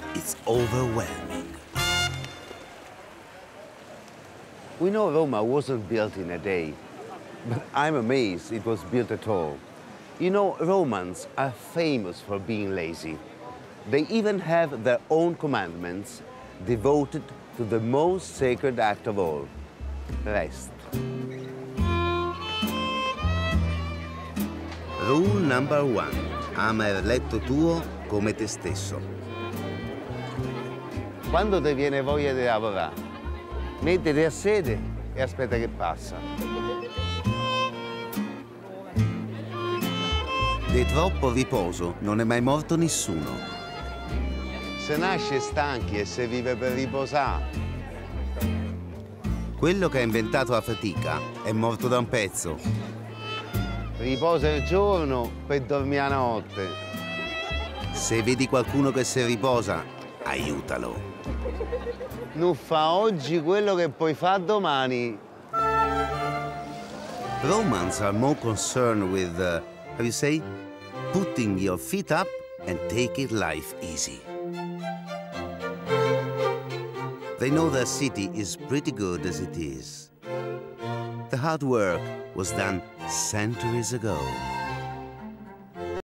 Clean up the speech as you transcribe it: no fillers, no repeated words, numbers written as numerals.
it's overwhelming. We know Roma wasn't built in a day, but I'm amazed it was built at all. You know, Romans are famous for being lazy. They even have their own commandments devoted to the most sacred act of all, rest. Rule number 1. Ama il letto tuo come te stesso. Quando ti viene voglia di lavorare, mettiti a sede e aspetta che passa. Di troppo riposo non è mai morto nessuno. Se nasce stanchi e se vive per riposare. Quello che ha inventato la fatica è morto da un pezzo. Riposa il giorno per dormire la notte. Se vedi qualcuno che si riposa, aiutalo. Non fa oggi quello che puoi fare domani. Romans are more concerned with, how you say, putting your feet up and taking life easy. They know their city is pretty good as it is. The hard work was done centuries ago.